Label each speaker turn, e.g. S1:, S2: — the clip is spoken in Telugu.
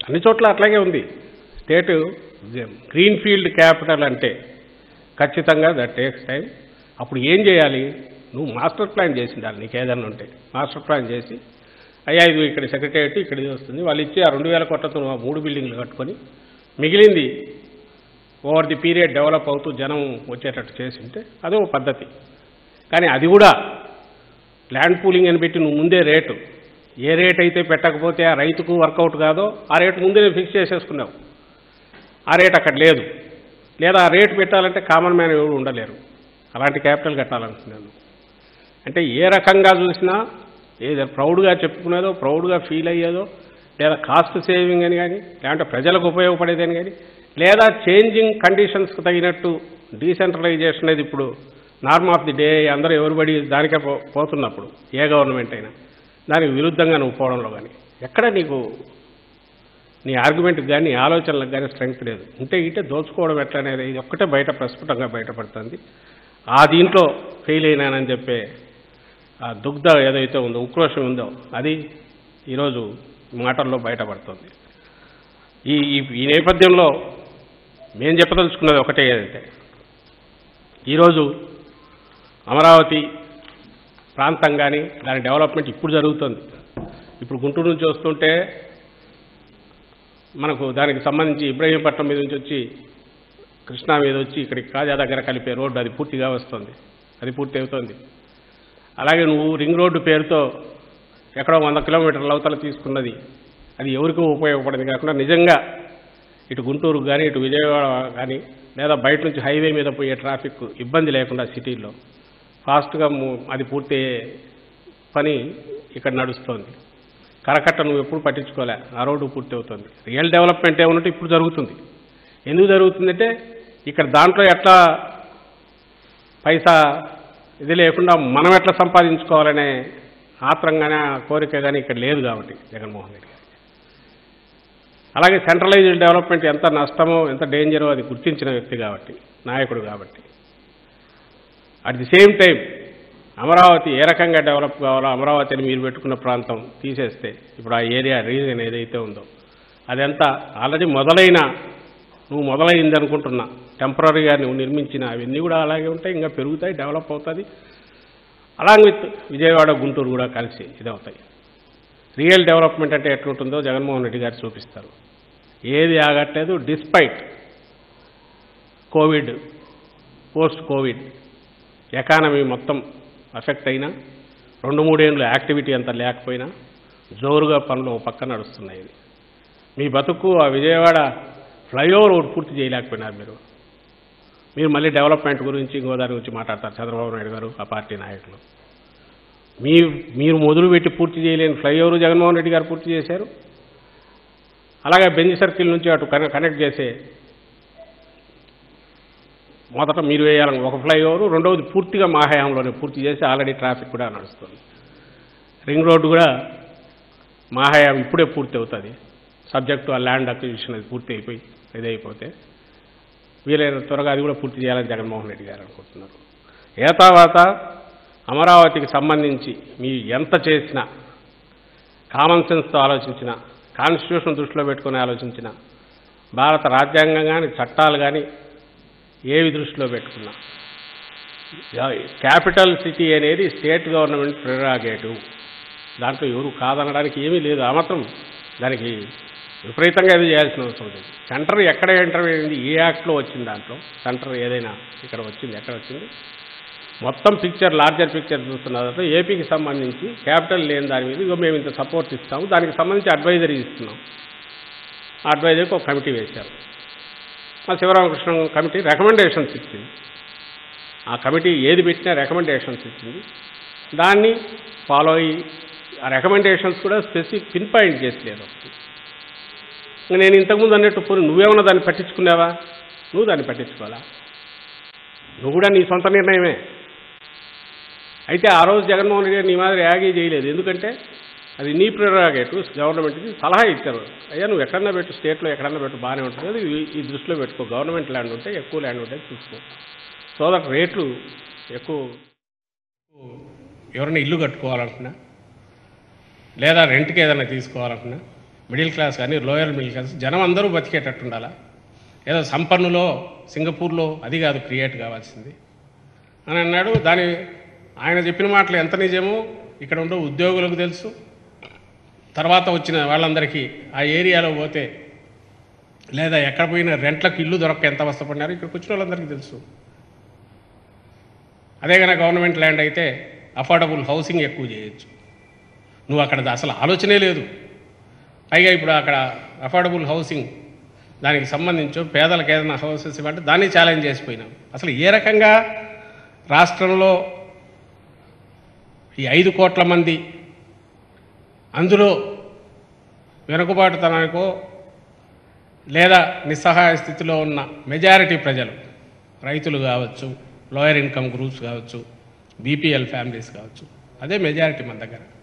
S1: అన్ని చోట్ల అట్లాగే ఉంది. స్టేట్ గ్రీన్ ఫీల్డ్ క్యాపిటల్ అంటే ఖచ్చితంగా దట్ టేక్స్ టైం. అప్పుడు ఏం చేయాలి? నువ్వు మాస్టర్ ప్లాన్ చేసి ఉండాలి. నీకు ఏదన్నా ఉంటే మాస్టర్ ప్లాన్ చేసి, అయ్యా ఇది ఇక్కడ సెక్రటేరియట్ ఇక్కడ ఇది వస్తుంది, వాళ్ళు ఇచ్చి ఆ 2000 కోట్లతో 3 బిల్డింగ్లు కట్టుకొని మిగిలింది ఓవర్ ది పీరియడ్ డెవలప్ అవుతూ జనం వచ్చేటట్టు చేసి ఉంటే అదో పద్ధతి. కానీ అది కూడా ల్యాండ్ పూలింగ్ అని పెట్టి నువ్వు ముందే రేటు, ఏ రేట్ అయితే పెట్టకపోతే ఆ రైతుకు వర్కౌట్ కాదో ఆ రేటు ముందే ఫిక్స్ చేసేసుకున్నావు. ఆ రేట్ అక్కడ లేదు, లేదా ఆ రేటు పెట్టాలంటే కామన్ మ్యాన్ ఎవరు ఉండలేరు. అలాంటి క్యాపిటల్ కట్టాలనుకున్నాను. అంటే ఏ రకంగా చూసినా ఏదో ప్రౌడ్గా చెప్పుకునేదో, ప్రౌడ్గా ఫీల్ అయ్యేదో, లేదా కాస్ట్ సేవింగ్ అని కానీ, లేదంటే ప్రజలకు ఉపయోగపడేదని కానీ, లేదా చేంజింగ్ కండిషన్స్కి తగినట్టు డీసెంట్రలైజేషన్ అనేది ఇప్పుడు నార్మ్ ఆఫ్ ది డే, అందరూ ఎవరిబడి దానికే పోతున్నప్పుడు ఏ గవర్నమెంట్ అయినా దానికి విరుద్ధంగా నువ్వు పోవడంలో కానీ ఎక్కడ నీకు నీ ఆర్గ్యుమెంట్కి కానీ నీ ఆలోచనలకు కానీ స్ట్రెంగ్త్ లేదు. ఉంటే ఇటే దోచుకోవడం ఎట్లా అనేది ఇది ఒక్కటే బయట ప్రస్ఫుటంగా బయటపడుతుంది. ఆ దీంట్లో ఫెయిల్ అయినానని చెప్పే ఆ దుగ్ధ ఏదైతే ఉందో, ఉక్రోషం ఉందో, అది ఈరోజు మాటల్లో బయటపడుతుంది. ఈ నేపథ్యంలో మేము చెప్పదలుచుకున్నది ఒకటే, ఏదంటే ఈరోజు అమరావతి ప్రాంతం కానీ దాని డెవలప్మెంట్ ఇప్పుడు జరుగుతుంది. ఇప్పుడు గుంటూరు నుంచి వస్తుంటే మనకు దానికి సంబంధించి ఇబ్రహీంపట్నం మీద నుంచి వచ్చి కృష్ణా మీద వచ్చి ఇక్కడికి కాజా దగ్గర కలిపే రోడ్డు అది పూర్తిగా వస్తుంది, అది పూర్తి అవుతుంది. అలాగే నువ్వు రింగ్ రోడ్డు పేరుతో ఎక్కడో 100 కిలోమీటర్ల అవతల తీసుకున్నది, అది ఎవరికీ ఉపయోగపడింది కాకుండా నిజంగా ఇటు గుంటూరుకు కానీ ఇటు విజయవాడ కానీ లేదా బయట నుంచి హైవే మీద పోయే ట్రాఫిక్ ఇబ్బంది లేకుండా సిటీల్లో ఫాస్ట్గా అది పూర్తి పని ఇక్కడ నడుస్తోంది. కరకట్ట నువ్వు ఎప్పుడు పట్టించుకోలే, ఆ రోడ్డు పూర్తి అవుతుంది. రియల్ డెవలప్మెంట్ ఏమన్నట్టు ఇప్పుడు జరుగుతుంది. ఎందుకు జరుగుతుందంటే ఇక్కడ దాంట్లో ఎట్లా పైసా ఇది లేకుండా మనం ఎట్లా సంపాదించుకోవాలనే ఆత్రం కానీ ఆ కోరిక కానీ ఇక్కడ లేదు కాబట్టి జగన్మోహన్ రెడ్డి గారికి. అలాగే సెంట్రలైజ్డ్ డెవలప్మెంట్ ఎంత నష్టమో ఎంత డేంజరో అది గుర్తించిన వ్యక్తి కాబట్టి, నాయకుడు కాబట్టి. At the same time Amaravati ఏ రకంగా డెవలప్ కావాలో, అమరావతిని మీరు పెట్టుకున్న ప్రాంతం తీసేస్తే ఇప్పుడు ఆ ఏరియా రీజన్ ఏదైతే ఉందో అదంతా ఆల్రెడీ నువ్వు మొదలైంది అనుకుంటున్నా టెంపరీగా నువ్వు నిర్మించిన అవన్నీ కూడా అలాగే ఉంటాయి, ఇంకా పెరుగుతాయి, డెవలప్ అవుతుంది. అలాంగ్ విత్ విజయవాడ గుంటూరు కూడా కలిసి ఇదవుతాయి. రియల్ డెవలప్మెంట్ అంటే ఎట్లుంటుందో జగన్మోహన్ రెడ్డి గారు చూపిస్తారు. ఏది ఆగట్లేదు. Despite covid, post covid economy మొత్తం అఫెక్ట్ అయినా 2-3 ఏళ్ళు యాక్టివిటీ అంత లేకపోయినా జోరుగా పనులు పక్క నడుస్తున్నాయి. మీ బతుకు ఆ విజయవాడ ఫ్లైఓవర్ ఒకటి పూర్తి చేయలేకపోయినారు మీరు మళ్ళీ డెవలప్మెంట్ గురించి ఇంకో దాని గురించి మాట్లాడతారు చంద్రబాబు నాయుడు గారు, ఆ పార్టీ నాయకులు. మీరు మొదలుపెట్టి పూర్తి చేయలేని ఫ్లైఓవర్ జగన్మోహన్ రెడ్డి గారు పూర్తి చేశారు. అలాగే బెంజ్ సర్కిల్ నుంచి అటు కనెక్ట్ చేసే మొదట మీరు వేయాలని ఒక ఫ్లైఓవర్, రెండవది పూర్తిగా మా హయాంలోనే పూర్తి చేసి ఆల్రెడీ ట్రాఫిక్ కూడా నడుస్తుంది. రింగ్ రోడ్డు కూడా మా హయాం ఇప్పుడే పూర్తి అవుతుంది. సబ్జెక్టు ఆ ల్యాండ్ అక్విజిషన్ అది పూర్తి అయిపోయి ఇదైపోతే వీలైన త్వరగా అది కూడా పూర్తి చేయాలని జగన్మోహన్ రెడ్డి గారు అనుకుంటున్నారు. ఏ తర్వాత అమరావతికి సంబంధించి మీరు ఎంత చేసినా, కామన్ సెన్స్తో ఆలోచించినా, కాన్స్టిట్యూషన్ దృష్టిలో పెట్టుకుని ఆలోచించినా, భారత రాజ్యాంగం కానీ చట్టాలు కానీ ఏవి దృష్టిలో పెట్టుకున్నా క్యాపిటల్ సిటీ అనేది స్టేట్ గవర్నమెంట్ ప్రిరాగేటివ్. దాంట్లో ఎవరు కాదనడానికి ఏమీ లేదు. ఆ మాత్రం దానికి విపరీతంగా ఇది చేయాల్సిన అవసరం లేదు. సెంటర్ ఎక్కడ ఎంటర్ అయింది, ఏ యాక్ట్లో వచ్చింది, దాంట్లో సెంటర్ ఏదైనా ఇక్కడ వచ్చింది, ఎక్కడ వచ్చింది, మొత్తం పిక్చర్ లార్జర్ పిక్చర్ చూస్తున్నదంటే ఏపీకి సంబంధించి క్యాపిటల్ లేని దాని మీద ఇగో మేము ఇంత సపోర్ట్ ఇస్తాము, దానికి సంబంధించి అడ్వైజరీ ఇస్తున్నాం. ఆ అడ్వైజరీకి ఒక కమిటీ వేశారు. మా శివరామకృష్ణ కమిటీ రికమెండేషన్స్ ఇచ్చింది. ఆ కమిటీ ఏది పెట్టినా రికమెండేషన్స్ ఇచ్చింది. దాన్ని ఫాలో అయ్యి ఆ రికమెండేషన్స్ కూడా స్పెసిఫిక్ పిన్ పాయింట్ చేసలేదు. నేను ఇంతకుముందు అన్నట్టు పోనీ నువ్వేమన్నా దాన్ని పట్టించుకున్నావా? నువ్వు దాన్ని పట్టించుకోవాలా? నువ్వు కూడా నీ సొంత నిర్ణయమే. అయితే ఆ రోజు జగన్మోహన్ రెడ్డి గారు నీ మాదిరి యాగీ చేయలేదు. ఎందుకంటే అది నీ ప్రిరాగేటివ్. గవర్నమెంట్కి సలహా ఇచ్చారు, అయ్యా నువ్వు ఎక్కడన్నా పెట్టు, స్టేట్లో ఎక్కడన్నా పెట్టు, బాగానే ఉంటుంది, అది ఈ దృష్టిలో పెట్టుకో, గవర్నమెంట్ ల్యాండ్ ఉంటే ఎక్కువ ల్యాండ్ ఉంటే చూసుకో, సో దట్ రేట్లు ఎక్కువ. ఎవరైనా ఇల్లు కట్టుకోవాలనుకున్నా లేదా రెంట్కి ఏదైనా తీసుకోవాలనుకున్నా మిడిల్ క్లాస్ కానీ లోయర్ మిడిల్ క్లాస్ జనం అందరూ బతికేటట్టు ఉండాలా? ఏదో సంపన్నులో సింగపూర్లో అది కాదు క్రియేట్ కావాల్సింది అని అన్నాడు. ఆయన చెప్పిన మాటలు ఎంత నిజమో ఇక్కడ ఉండే ఉద్యోగులకు తెలుసు, తర్వాత వచ్చిన వాళ్ళందరికీ ఆ ఏరియాలో పోతే లేదా ఎక్కడ పోయిన రెంట్లకు ఇల్లు దొరక్క ఎంత అవస్థపడినారో ఇక్కడికి వచ్చిన వాళ్ళందరికీ తెలుసు. అదే కనుక గవర్నమెంట్ ల్యాండ్ అయితే అఫోర్డబుల్ హౌసింగ్ ఎక్కువ చేయొచ్చు. నువ్వు అక్కడ అసలు ఆలోచనే లేదు. పైగా ఇప్పుడు అక్కడ అఫోర్డబుల్ హౌసింగ్ దానికి సంబంధించి పేదలకు ఏదైనా హౌసెస్ ఇవ్వంటే దాన్ని ఛాలెంజ్ చేసిపోయినాం. అసలు ఏ రకంగా రాష్ట్రంలో ఈ 5 కోట్ల మంది అందులో వెనుకబాటుతనానికో లేదా నిస్సహాయ స్థితిలో ఉన్న మెజారిటీ ప్రజలు, రైతులు కావచ్చు, లోయర్ ఇన్కమ్ గ్రూప్స్ కావచ్చు, బీపీఎల్ ఫ్యామిలీస్ కావచ్చు, అదే మెజారిటీ మన దగ్గర.